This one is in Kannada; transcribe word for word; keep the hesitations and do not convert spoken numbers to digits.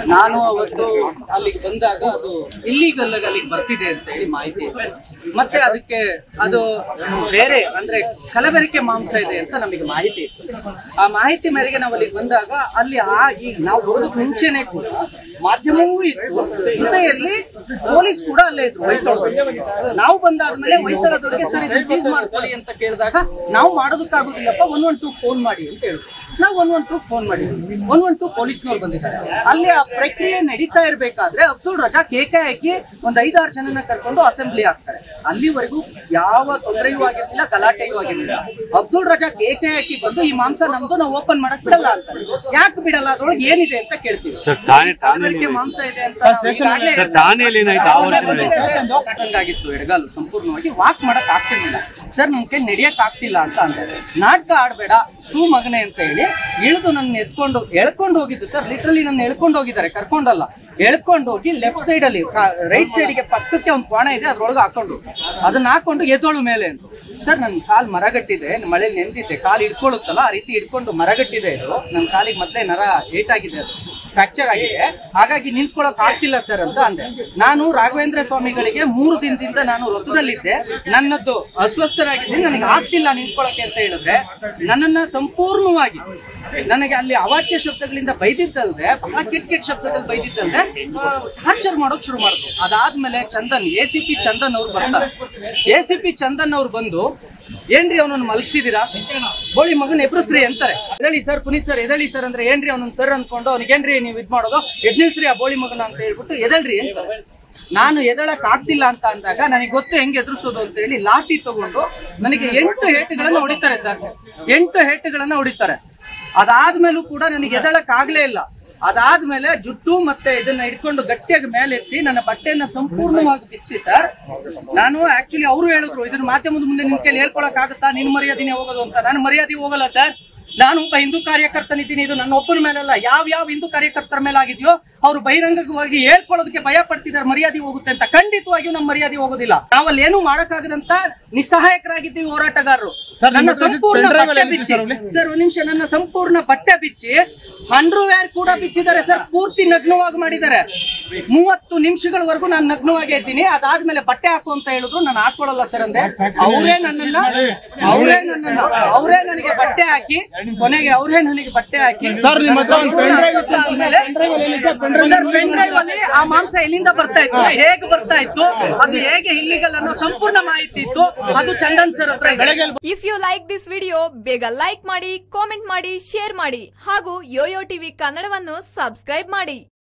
ನಾನು ಅವತ್ತು ಅಲ್ಲಿಗೆ ಬಂದಾಗ ಅದು ಇಲ್ಲಿಗಲ್ ಅಲ್ಲಿಗೆ ಬರ್ತಿದೆ ಅಂತ ಹೇಳಿ ಮಾಹಿತಿ ಇತ್ತು. ಮತ್ತೆ ಅದಕ್ಕೆ ಅದು ಬೇರೆ ಅಂದ್ರೆ ಕಲಬೆರಕೆ ಮಾಂಸ ಇದೆ ಅಂತ ನಮಗೆ ಮಾಹಿತಿ ಇತ್ತು. ಆ ಮಾಹಿತಿ ಮೇರೆಗೆ ನಾವು ಅಲ್ಲಿಗೆ ಬಂದಾಗ ಅಲ್ಲಿ ಆ ಈಗ ನಾವು ಬರೋದಕ್ಕೆ ಮುಂಚೆನೆ ಕೂಡ ಮಾಧ್ಯಮವೂ ಇತ್ತು, ಜೊತೆಯಲ್ಲಿ ಪೊಲೀಸ್ ಕೂಡ ಅಲ್ಲೇ ಇದ್ರು ಹೊಯ್ಸಳದವರು. ನಾವು ಬಂದಾದ್ಮೇಲೆ ಹೊಯ್ಸಳದವ್ರಿಗೆ ಸರ್ ಇದನ್ನ ಸೀಸ್ ಮಾಡ್ಕೊಳ್ಳಿ ಅಂತ ಕೇಳಿದಾಗ ನಾವು ಮಾಡೋದಕ್ಕಾಗೋದಿಲ್ಲಪ್ಪ ಒನ್ ಒನ್ ಟೂ ಫೋನ್ ಮಾಡಿ ಅಂತ ಹೇಳಿದ್ರು. ನಾವು ಒನ್ ಒನ್ ಟೂ ಫೋನ್ ಮಾಡಿದ್ವಿ. ಒನ್ ಒನ್ ಟೂ ಪೊಲೀಸ್ನವ್ರು ಬಂದಿದ್ದಾರೆ. ಅಲ್ಲಿ ಆ ಪ್ರಕ್ರಿಯೆ ನಡೀತಾ ಇರ್ಬೇಕಾದ್ರೆ ಅಬ್ದುಲ್ ರಜಾಕ್ ಏಕಾಏಕಿ ಒಂದ್ ಐದಾರು ಜನನ ಕರ್ಕೊಂಡು ಅಸೆಂಬ್ಲಿ ಆಗ್ತಾರೆ. ಅಲ್ಲಿವರೆಗೂ ಯಾವ ತೊಂದರೆಯೂ ಆಗಿರ್ಲಿಲ್ಲ, ಗಲಾಟೆಯೂ ಆಗಿರ್ಲಿಲ್ಲ. ಅಬ್ದುಲ್ ರಜಾಕ್ ಏಕಾಏಕಿ ಬಂದು ಈ ಮಾಂಸ ನಮ್ದು ನಾವು ಓಪನ್ ಮಾಡಕ್ ಬಿಡಲ್ಲ ಅಂತಾರೆ. ಯಾಕೆ ಬಿಡಲ್ಲ, ಅದ್ರೊಳಗೆ ಏನಿದೆ ಅಂತ ಕೇಳ್ತೀವಿ. ಮಾಂಸ ಇದೆ ಅಂತ ಆಗಿತ್ತು, ಎಡಗಾಲು ಸಂಪೂರ್ಣವಾಗಿ ವಾಕ್ ಮಾಡಕ್ ಆಗ್ತಿರ್ಲಿಲ್ಲ. ಸರ್ ನನ್ ಕೈಲಿ ನಡೆಯಕ್ ಆಗ್ತಿಲ್ಲ ಅಂತ ಅಂದ್ರೆ ನಾಟಕ ಆಡ್ಬೇಡ ಸೂ ಮಗನೆ ಅಂತ ಹೇಳಿ ಇಳಿದು ನನ್ನ ಎತ್ಕೊಂಡು ಎಳ್ಕೊಂಡು ಹೋಗಿದ್ದು. ಸರ್ ಲಿಟ್ರಲಿ ನನ್ನ ಎಳ್ಕೊಂಡು ಹೋಗಿದ್ದಾರೆ, ಕರ್ಕೊಂಡಲ್ಲ, ಎಳ್ಕೊಂಡು ಹೋಗಿ ಲೆಫ್ಟ್ ಸೈಡ್ ಅಲ್ಲಿ ರೈಟ್ ಸೈಡ್ಗೆ ಪಕ್ಕಕ್ಕೆ ಒಂದು ಕೋಣ ಇದೆ, ಅದ್ರೊಳಗೆ ಹಾಕೊಂಡು ಅದನ್ನ ಹಾಕೊಂಡು ಎದ್ದೋಳು ಮೇಲೆ ಅಂತ. ಸರ್ ನನ್ನ ಕಾಲ್ ಮರಗಟ್ಟಿದೆ, ಮಳೆಯಲ್ಲಿ ನೆಂದಿದ್ದೆ, ಕಾಲು ಹಿಡ್ಕೊಳ್ಳುತ್ತಲ್ಲ ಆ ರೀತಿ ಹಿಡ್ಕೊಂಡು ಮರಗಟ್ಟಿದೆ. ಇದು ನನ್ನ ಕಾಲಿಗೆ ಮೊದಲೇ ನರ ಏಟಾಗಿದೆ, ಅದು ಫ್ರಾಕ್ಚರ್ ಆಗಿದೆ, ಹಾಗಾಗಿ ನಿಂತ್ಕೊಳ್ಳೋಕೆ ಆಗ್ತಿಲ್ಲ ಸರ್ ಅಂತ ಅಂದೆ. ನಾನು ರಾಘವೇಂದ್ರ ಸ್ವಾಮಿಗಳಿಗೆ ಮೂರು ದಿನದಿಂದ ನಾನು ವೃತ್ತದಲ್ಲಿದ್ದೆ, ನನ್ನದ್ದು ಅಸ್ವಸ್ಥರಾಗಿದ್ದೀನಿ, ನನಗೆ ಆಗ್ತಿಲ್ಲ ನಿಂತ್ಕೊಳ್ಳೋಕೆ ಅಂತ ಹೇಳಿದ್ರೆ ನನ್ನನ್ನ ಸಂಪೂರ್ಣವಾಗಿ ನನಗೆ ಅಲ್ಲಿ ಅವಾಚ್ಯ ಶಬ್ದಗಳಿಂದ ಬೈದಿದ್ದಲ್ದೆ, ಬಹಳ ಕೆಟ್ಟ ಕೆಟ್ಟ ಶಬ್ದದಲ್ಲಿ ಬೈದಿದ್ದಲ್ದೆ ಟಾರ್ಚರ್ ಮಾಡೋಕ್ ಶುರು ಮಾಡಿದ್ರು. ಅದಾದ್ಮೇಲೆ Chandan A C P Chandan ಅವ್ರು ಬರ್ತಾರೆ. ಎ ಸಿ ಪಿ ಚಂದನ್ ಅವ್ರು ಬಂದು ಏನ್ರಿ ಅವನನ್ನು ಮಲಗಿಸಿದಿರಾ, ಬೋಳಿ ಮಗನ್ ಎಬ್ರಸ್ರಿ ಅಂತಾರೆ. ಎದಳಿ ಸರ್ ಪುನೀತ್ ಸರ್ ಎದಳಿ ಸರ್ ಅಂದ್ರೆ ಏನ್ರಿ ಅವನೊಂದು ಸರ್ ಅನ್ಕೊಂಡು ಅವ್ನಿಗೇನ್ರಿ ನೀವು ಇದ್ ಮಾಡೋದು, ಎದ್ನಿಲ್ಸ್ರಿ ಆ ಬೋಳಿ ಮಗನ ಅಂತ ಹೇಳ್ಬಿಟ್ಟು ಎದಳ್ರಿ ಅಂತ. ನಾನು ಎದಳಕ್ ಆಗ್ತಿಲ್ಲ ಅಂತ ಅಂದಾಗ ನನಗೆ ಗೊತ್ತು ಹೆಂಗೆ ಎದುರಿಸೋದು ಅಂತ ಹೇಳಿ ಲಾಠಿ ತಗೊಂಡು ನನಗೆ ಎಂಟು ಹೇಟುಗಳನ್ನ ಹೊಡಿತಾರೆ ಸರ್, ಎಂಟು ಹೇಟುಗಳನ್ನ ಹೊಡಿತಾರೆ. ಅದಾದ್ಮೇಲೂ ಕೂಡ ನನಗೆ ಎದಳಕ್ ಆಗ್ಲೇ ಇಲ್ಲ. ಅದಾದ್ಮೇಲೆ ಜುಟ್ಟು ಮತ್ತೆ ಇದನ್ನ ಇಟ್ಕೊಂಡು ಗಟ್ಟಿಯಾಗಿ ಮೇಲೆ ಎತ್ತಿ ನನ್ನ ಬಟ್ಟೆಯನ್ನ ಸಂಪೂರ್ಣವಾಗಿ ಬಿಚ್ಚಿ ಸರ್, ನಾನು ಆಕ್ಚುಲಿ ಅವರು ಹೇಳಿದ್ರು ಇದನ್ನ ಮಾಧ್ಯಮದ ಮುಂದೆ ನಿನ್ ಕೈಲಿ ಹೇಳ್ಕೊಳಕ್ ಆಗುತ್ತಾ, ನಿನ್ ಮರ್ಯಾದಿನೇ ಹೋಗೋದು ಅಂತ. ನಾನು ಮರ್ಯಾದೆ ಹೋಗಲ್ಲ ಸರ್, ನಾನು ಒಬ್ಬ ಹಿಂದೂ ಕಾರ್ಯಕರ್ತನಿದ್ದೀನಿ. ಇದು ನನ್ನ ಒಬ್ಬನ ಮೇಲಲ್ಲ, ಯಾವ ಯಾವ ಹಿಂದೂ ಕಾರ್ಯಕರ್ತರ ಮೇಲೆ ಆಗಿದೆಯೋ ಅವರು ಬಹಿರಂಗವಾಗಿ ಹೇಳ್ಕೊಳ್ಳೋದಕ್ಕೆ ಭಯ ಪಡ್ತಿದ್ದಾರೆ, ಮರ್ಯಾದೆ ಹೋಗುತ್ತೆ ಅಂತ. ಖಂಡಿತವಾಗಿಯೂ ನಮ್ಮ ಮರ್ಯಾದೆ ಹೋಗೋದಿಲ್ಲ. ನಾವಲ್ಲಿ ಏನು ಮಾಡಕ್ಕಾಗದಂತ ನಿಸ್ಸಹಾಯಕರಾಗಿದ್ದೀವಿ ಹೋರಾಟಗಾರರು. ನನ್ನ ಸಂಪೂರ್ಣ ಬಟ್ಟೆ ಬಿಚ್ಚಿ ಸರ್, ಒಂದ್ ನಿಮಿಷ, ನನ್ನ ಸಂಪೂರ್ಣ ಬಟ್ಟೆ ಬಿಚ್ಚಿ ಅಂಡರ್ವೇರ್ ಕೂಡ ಬಿಚ್ಚಿದ್ದಾರೆ ಸರ್, ಪೂರ್ತಿ ನಗ್ನವಾಗಿ ಮಾಡಿದ್ದಾರೆ. ಮೂವತ್ತು ನಿಮಿಷಗಳವರೆಗೂ ನಾನು ನಗ್ನವಾಗಿ ಇದ್ದೀನಿ. ಅದಾದ್ಮೇಲೆ ಬಟ್ಟೆ ಹಾಕು ಅಂತ ಹೇಳಿದ್ರು, ನಾನು ಹಾಕೊಳ್ಳಲ್ಲ ಸರ್ ಅಂದೆ. ಅವರೇ ನನ್ನನ್ನ ಅವರೇ ನನ್ನನ್ನ ಅವರೇ ನನಗೆ ಬಟ್ಟೆ ಹಾಕಿ ಕೊನೆಗೆ ಅವರೇ ನನಗೆ ಬಟ್ಟೆ ಹಾಕಿ ಸರ್ ಪೆನ್ ಡ್ರೈವ್ ಅಲ್ಲಿ ಆ ಮಾಂಸ ಎಲ್ಲಿಂದ ಬರ್ತಾ ಇತ್ತು, ಹೇಗೆ ಬರ್ತಾ ಇತ್ತು, ಅದು ಹೇಗೆ ಇಲ್ಲಿಗಲ್ ಅನ್ನೋ ಸಂಪೂರ್ಣ ಮಾಹಿತಿ ಇತ್ತು. ಅದು ಚಂದನ್ ಸರ್ ಹತ್ರ. If you like this video ಬೇಗ ಲೈಕ್ ಮಾಡಿ, ಕಾಮೆಂಟ್ ಮಾಡಿ, ಶೇರ್ ಮಾಡಿ ಹಾಗೂ ಯೋಯೋ ಟಿವಿ ಕನ್ನಡವನ್ನು ಸಬ್ಸ್ಕ್ರೈಬ್ ಮಾಡಿ.